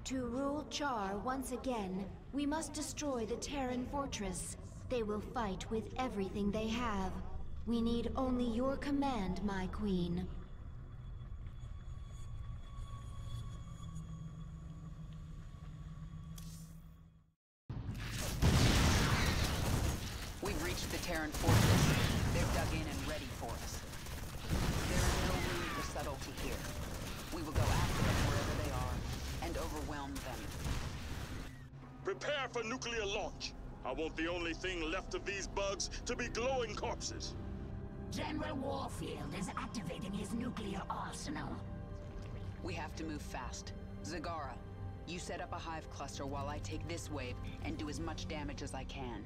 To rule Char once again, we must destroy the Terran fortress. They will fight with everything they have. We need only your command, my queen. We've reached the Terran fortress. They're dug in and ready for us. There is no room for subtlety here. We will go after them wherever they are, and overwhelm them. Prepare for nuclear launch. I want the only thing left of these bugs to be glowing corpses. General Warfield is activating his nuclear arsenal. We have to move fast. Zagara, you set up a hive cluster while I take this wave and do as much damage as I can.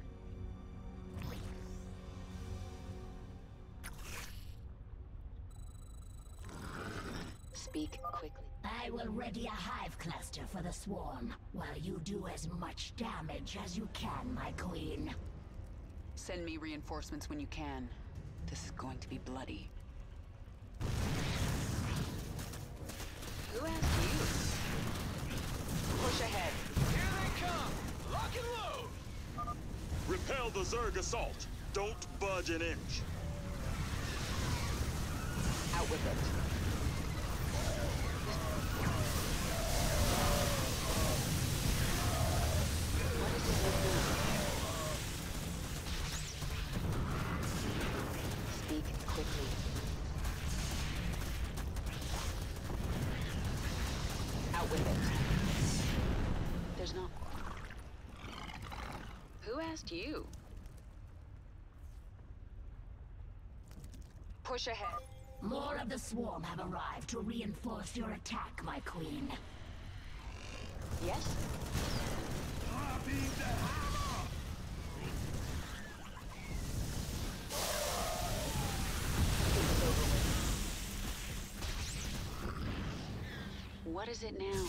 Speak quickly. I will ready a hive cluster for the swarm, while you do as much damage as you can, my queen. Send me reinforcements when you can. This is going to be bloody. Who asked you? Push ahead. Here they come! Lock and load! Repel the Zerg assault. Don't budge an inch. Out with it. What is it with you? Speak quickly. Out with it. There's not... Who asked you? Push ahead. More of the swarm have arrived to reinforce your attack, my queen. Yes? What is it now?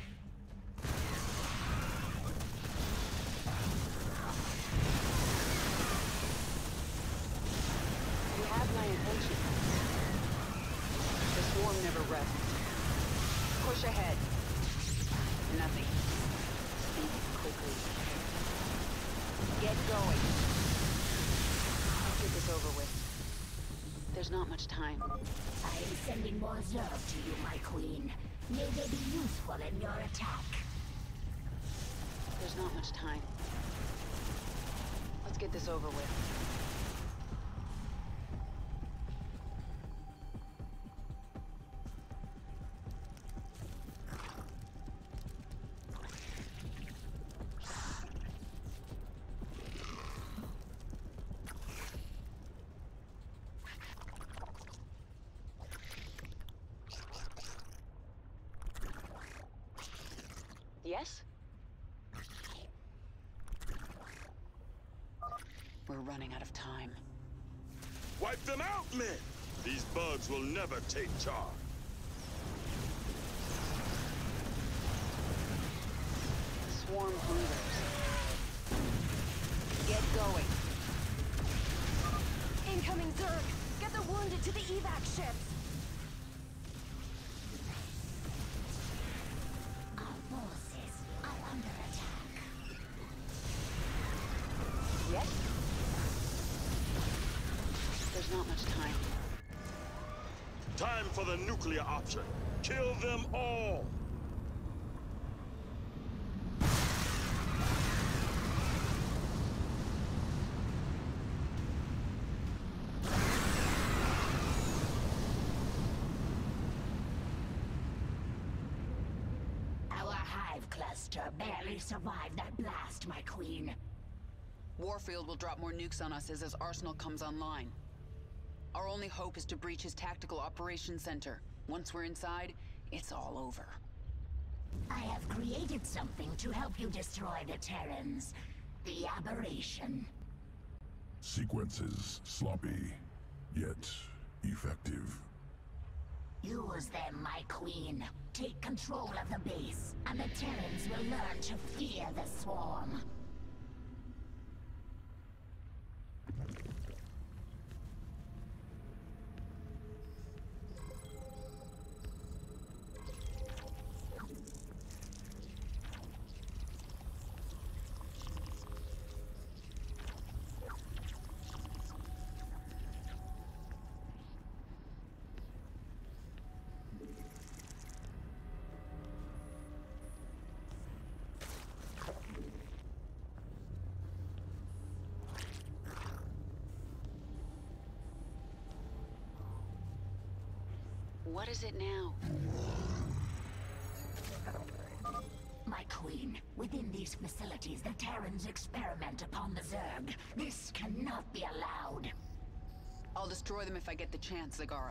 You have my attention. The swarm never rests. Push ahead. Nothing. Speak quickly. Get going. Let's get this over with. There's not much time. I am sending more Zerg to you, my queen. May they be useful in your attack. There's not much time. Let's get this over with. Yes? We're running out of time. Wipe them out, men! These bugs will never take charge. The swarm hungers. Get going. Incoming Zerg! Get the wounded to the evac ships! Our forces are under attack. Yes? There's not much time. Time for the nuclear option. Kill them all! Our hive cluster barely survived that blast, my queen. Warfield will drop more nukes on us as his arsenal comes online. Our only hope is to breach his tactical operations center. Once we're inside, it's all over. I have created something to help you destroy the Terrans. The Aberration. Sequences sloppy, yet effective. Use them, my queen. Take control of the base, and the Terrans will learn to fear the swarm. What is it now? My queen, within these facilities, the Terrans experiment upon the Zerg. This cannot be allowed. I'll destroy them if I get the chance, Zagara.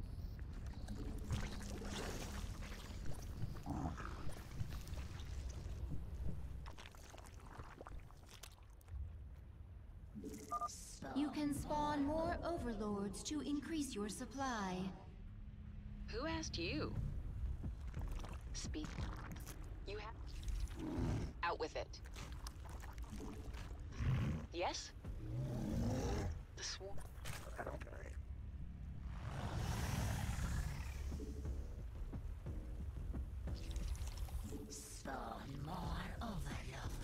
You can spawn more overlords to increase your supply. Who asked you? Speak. You have... Out with it. Yes? The swarm... Spawn more overlords.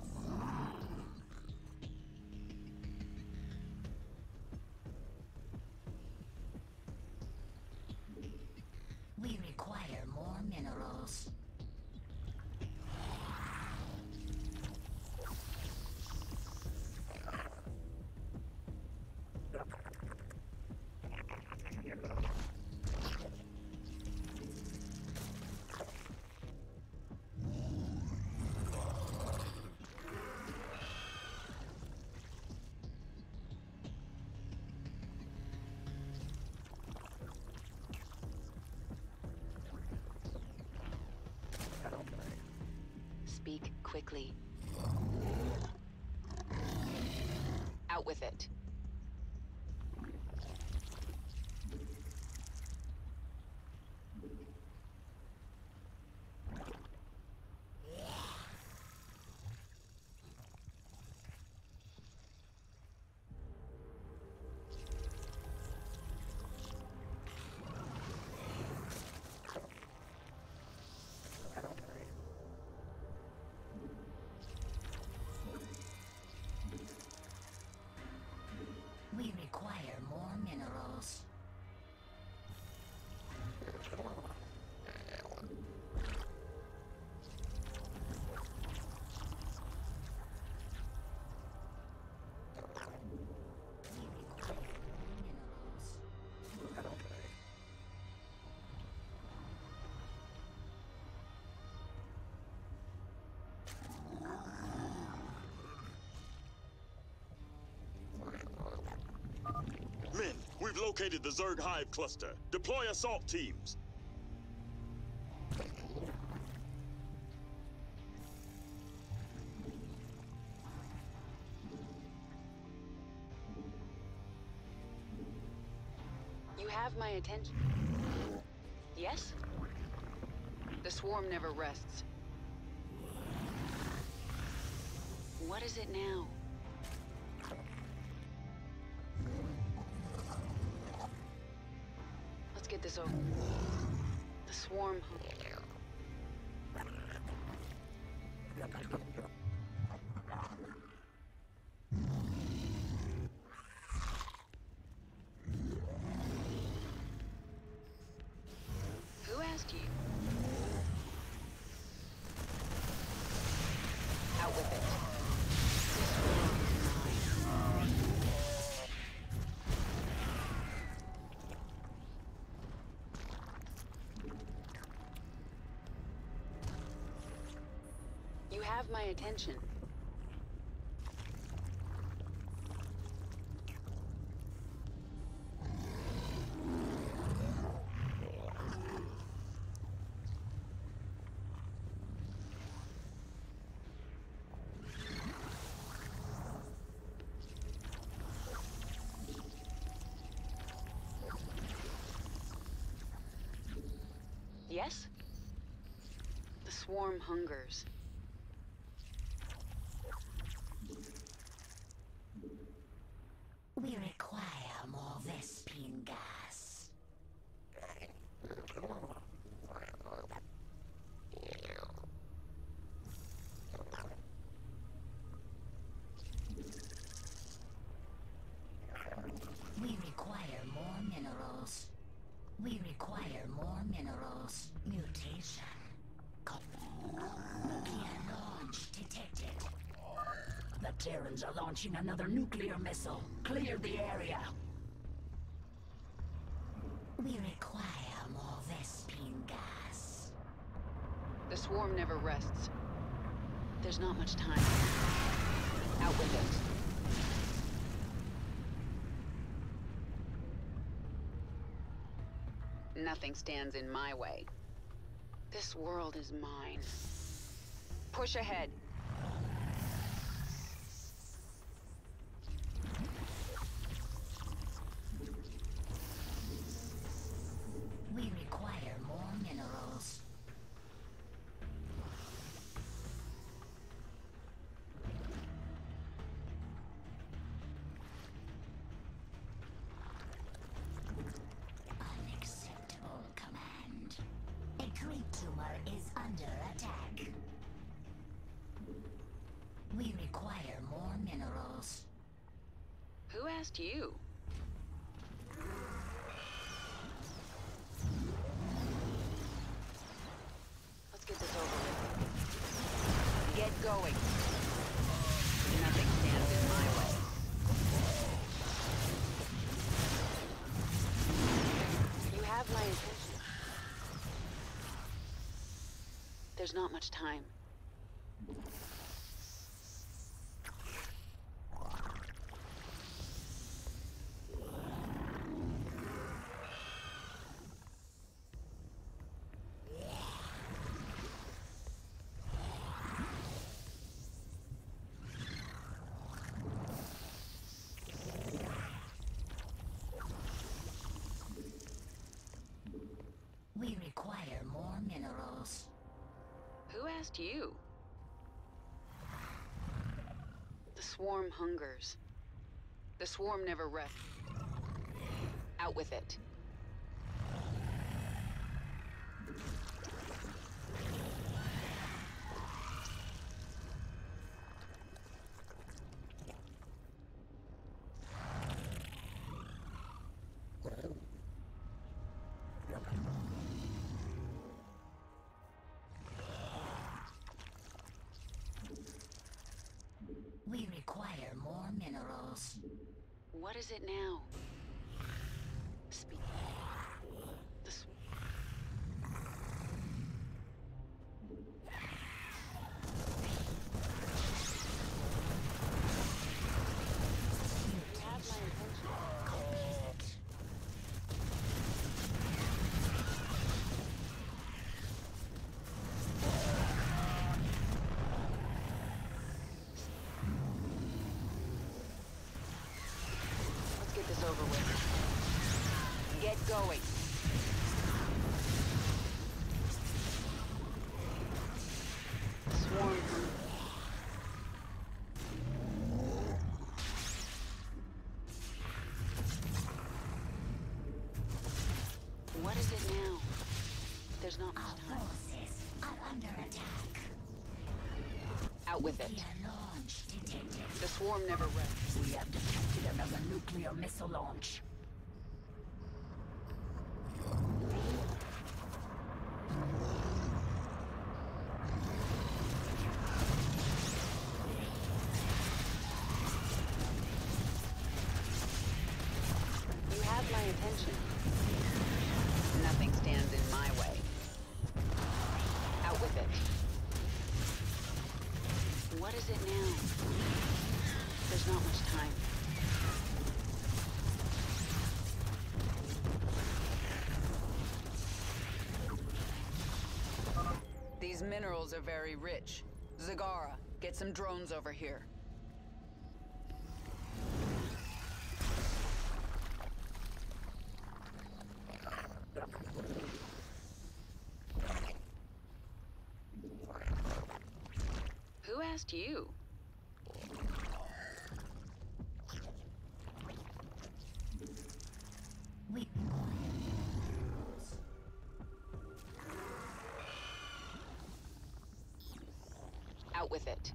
We require more minerals. Speak quickly. Out with it. We require more minerals. Men, we've located the Zerg Hive cluster. Deploy assault teams. You have my attention. Yes? The swarm never rests. What is it now? Let's get this over. The swarm. Who asked you? Out with it. This swarm is mine. You have my attention. Yes? The swarm hungers. We require more Vespene gas. We require more minerals. We require more minerals. Mutation. Nuclear launch detected. The Terrans are launching another nuclear missile. Clear the area. We require more swarm never rests. There's not much time. Out with it. Nothing stands in my way. This world is mine. Push ahead. We require more minerals. Unacceptable command. A creep tumor is under attack. We require more minerals. Who asked you? Let's get this over with. Get going. Nothing stands in my way. You have my attention. There's not much time. We require more minerals. Who asked you? The swarm hungers. The swarm never rests. Out with it. We require more minerals. What is it now? Speak. The You have my attention. Let's get this over with. Get going. Swarm. What is it now? There's not much Our time. forces are under attack. Out with it. Gear launch detected. The swarm never rests. We have detected another nuclear missile launch. You have my attention. Nothing stands in my way. Out with it. What is it now? There's not much time. These minerals are very rich. Zagara, get some drones over here. Who asked you? We Out with it.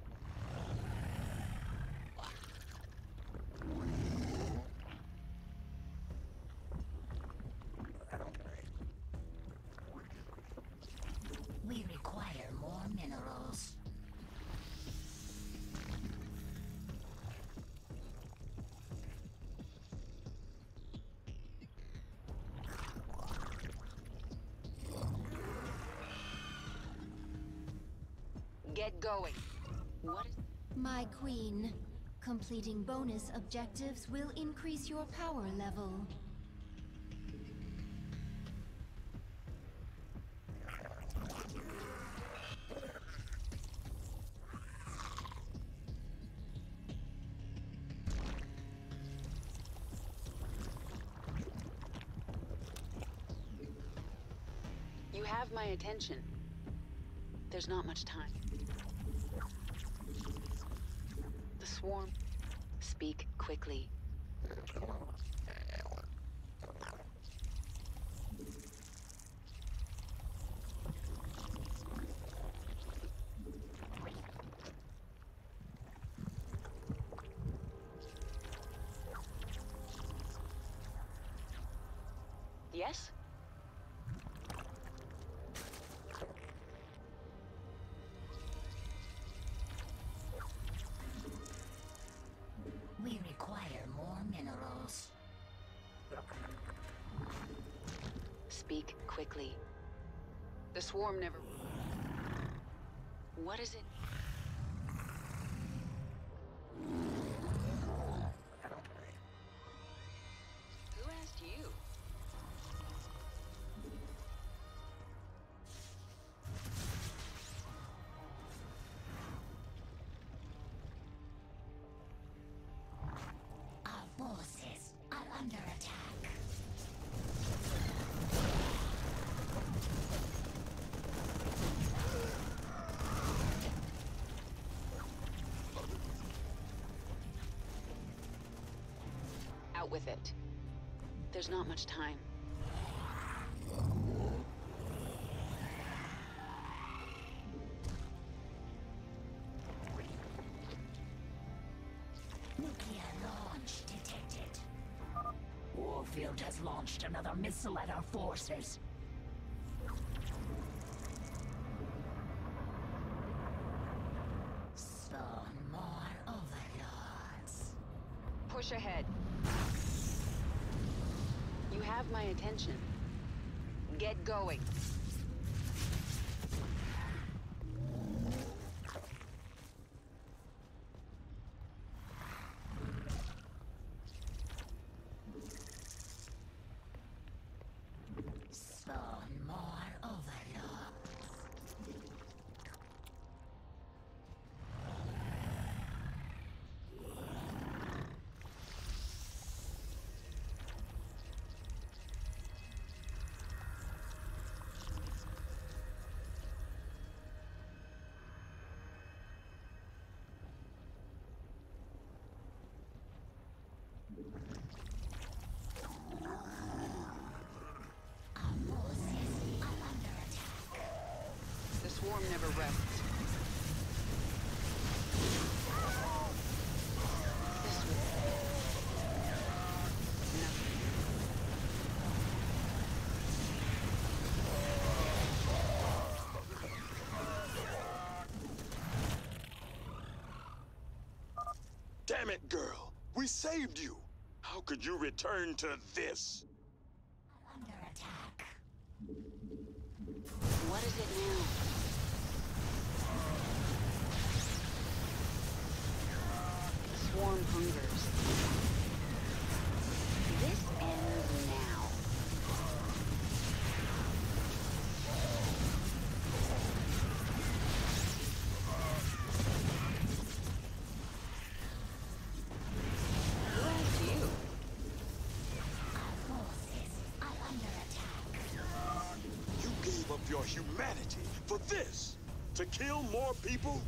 We require more minerals. Get going. What is... My queen, completing bonus objectives will increase your power level. You have my attention. There's not much time. The swarm. Speak quickly. Yes? We require more minerals. Speak quickly. The swarm never... What is it? Who asked you? Our forces are under attack. Out with it. There's not much time. Nuclear launch detected. Warfield has launched another missile at our forces. Spawn more overlords. Push ahead. You have my attention. Get going. Spawn more overlords. Our forces are under attack. The swarm never rests. This way. Nothing. Damn it, girl! We saved you! How could you return to this? Under attack. What is it now? The swarm hungers. This ends now. Who asked you? Our forces are under attack. You gave up your humanity for this? To kill more people?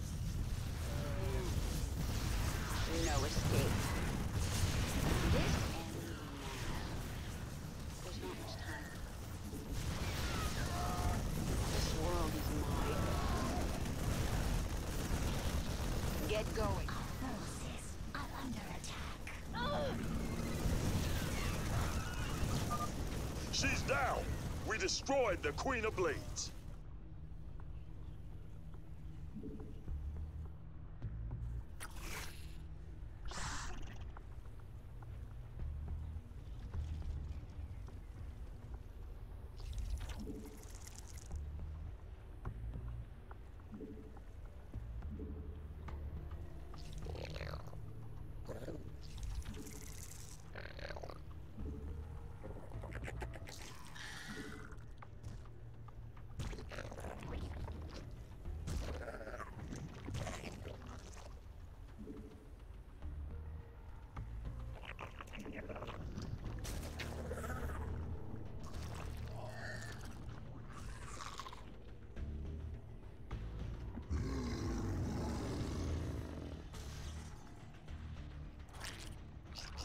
No escape. This ends now. There's not much time. This world is mine. Get going. Our forces are under attack. She's down! We destroyed the Queen of Blades.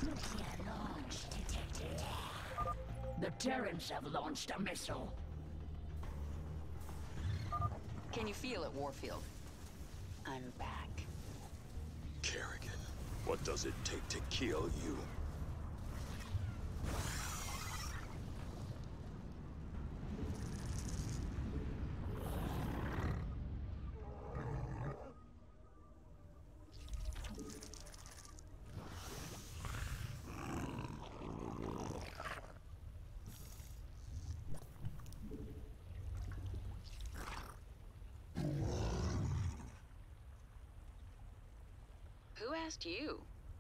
Nuclear launch detected. The Terrans have launched a missile. Can you feel it, Warfield? I'm back. Kerrigan, what does it take to kill you? Who asked you?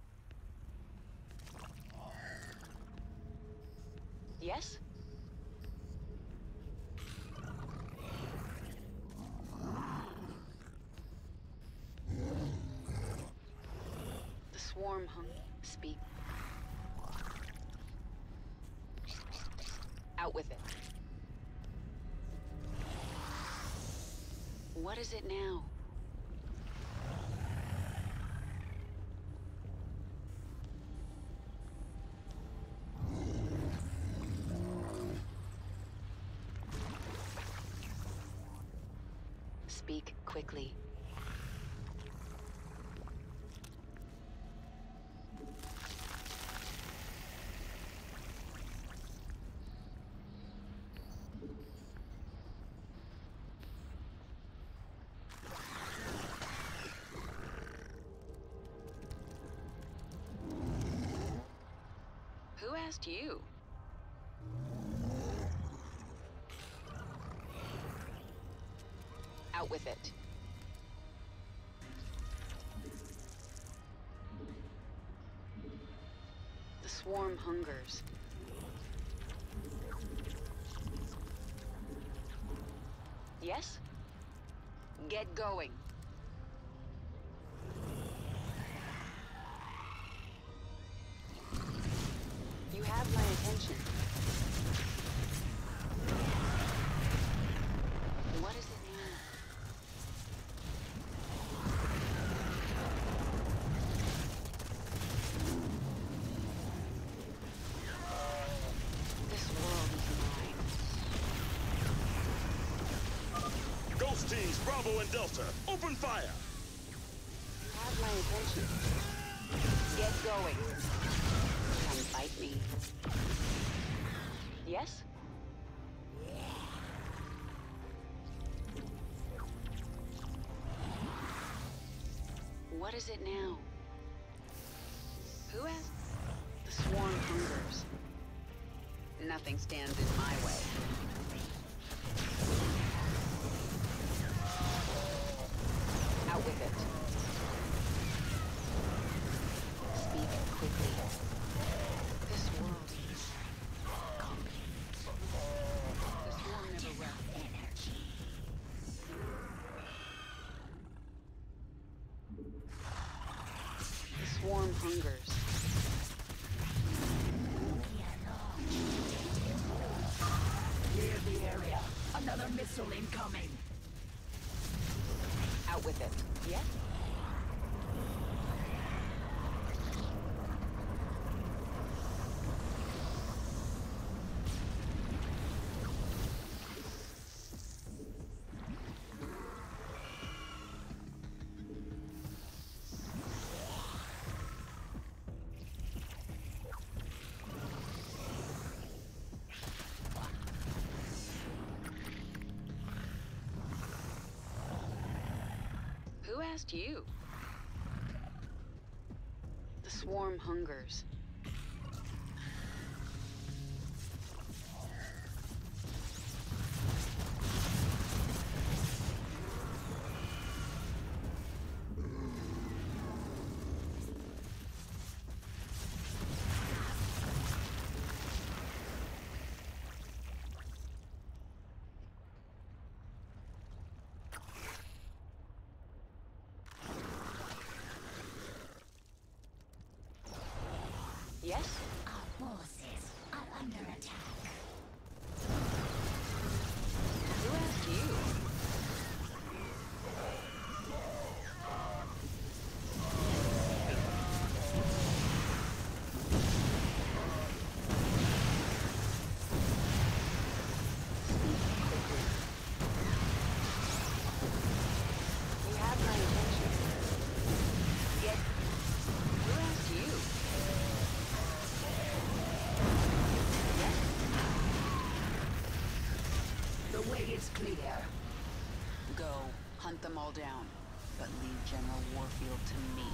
Yes? The swarm speak. Out with it. What is it now? Speak quickly. Who asked you? Out with it. The swarm hungers. Yes? Get going. You have my attention. What is it now? This world is mine. Ghost teams, Bravo and Delta, open fire! You have my attention. Get going. Come fight me. Yes? What is it now? Who has... The swarm hungers. Nothing stands in my way. Out with it. Speak quickly. This world is complete. The swarm never rests. The swarm hungers. Clear the area. Another missile incoming. Out with it. Yes? Who asked you? The swarm hungers. clear. Go, hunt them all down, but leave General Warfield to me.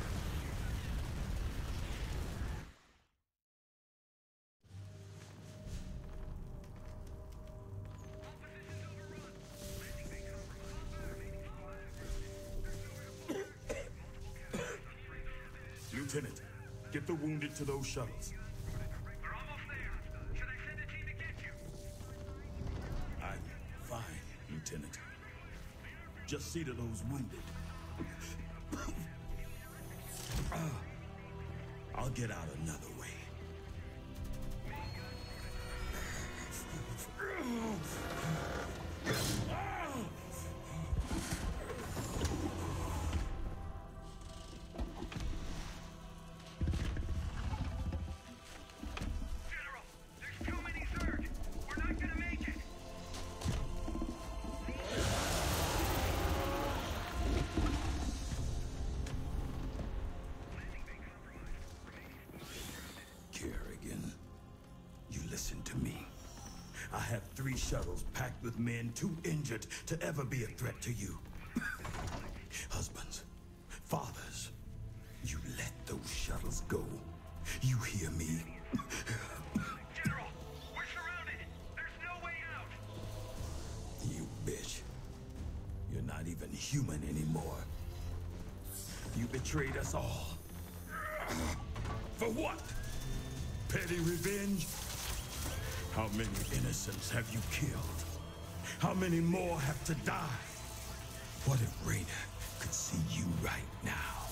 Lieutenant, get the wounded to those shuttles. We're almost there. Should I send a team to get you? I'm fine, Lieutenant. Just see to those wounded. I'll get out another way. General, there's too many Zerg. We're not gonna make it. Kerrigan, you listen to me. I have 3 shuttles packed with men too injured to ever be a threat to you. Husbands, fathers, you let those shuttles go. You hear me? General, we're surrounded. There's no way out. You bitch. You're not even human anymore. You betrayed us all. For what? Petty revenge? How many innocents have you killed? How many more have to die? What if Raina could see you right now?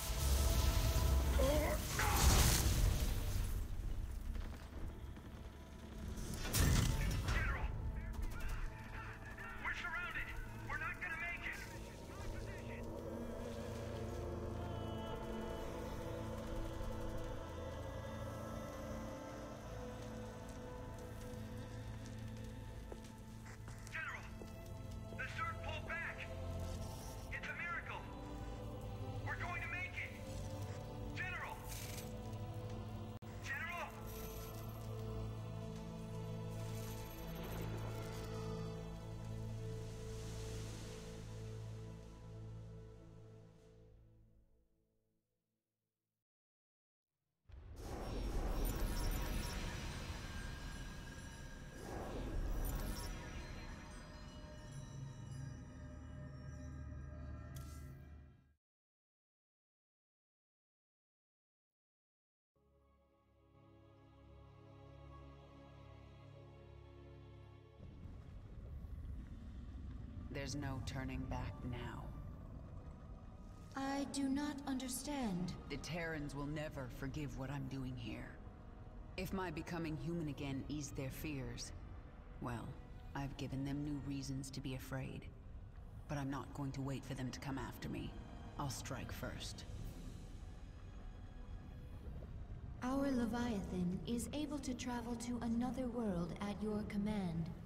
General, we're surrounded. We're not gonna make it. General, the Zerg pulled back. It's a miracle. We're going to make it. General. General. There's no turning back now. I do not understand. The Terrans will never forgive what I'm doing here. If my becoming human again eased their fears, well, I've given them new reasons to be afraid. But I'm not going to wait for them to come after me. I'll strike first. Our Leviathan is able to travel to another world at your command.